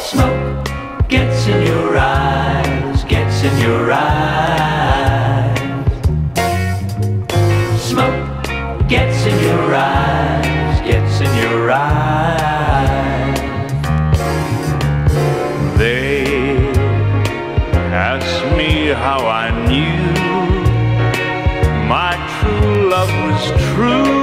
Smoke gets in your eyes, gets in your eyes. Smoke gets in your eyes, gets in your eyes. They asked me how I knew my true love was true.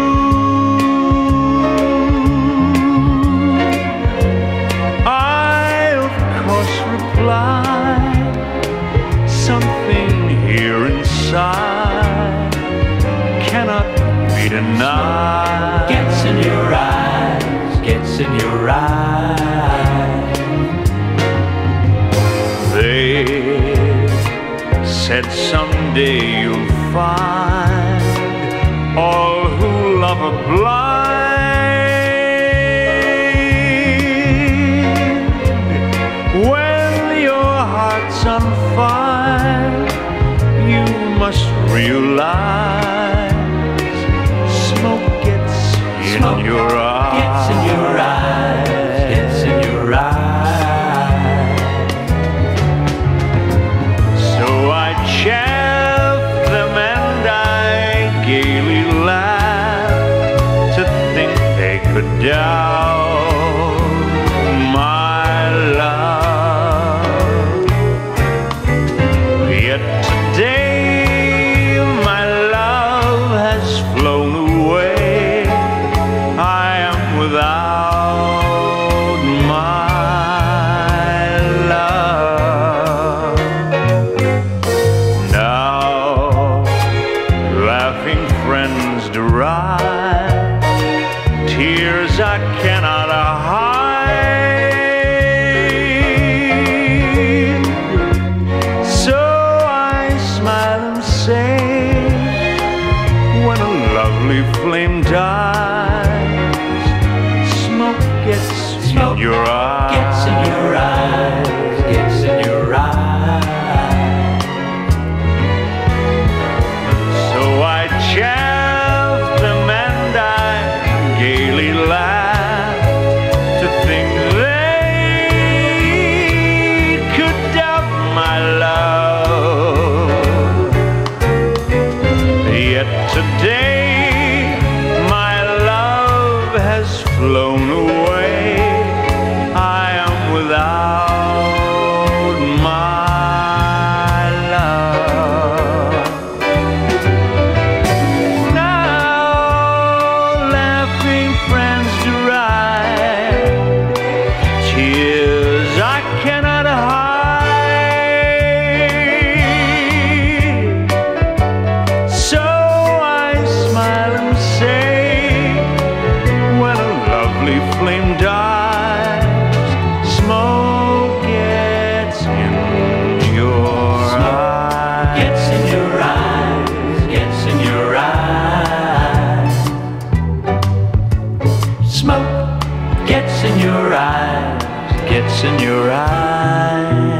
Something here inside cannot be denied. Gets in your eyes, gets in your eyes. They said someday you'll find all who love are blind. When your heart's on fire, you must realize smoke gets in your eyes. Gets in your eyes, gets in your eyes. So I chaff them and I gaily laugh to think they could doubt my love. Yet today my love has flown away. I am without my love. Now laughing friends deride tears I cannot hide. So I smile and say, when a lovely flame dies, smoke gets in your eyes. Gets in your eyes, gets in your eyes. So I chaff them and I gaily laugh to think they could doubt my love. Yet today my love has flown away. I am without my love. Now laughing friends deride tears I cannot hide. So I smile and say, when a lovely flame dies, smoke gets in your eyes. Gets in your eyes, gets in your eyes. Smoke gets in your eyes, gets in your eyes.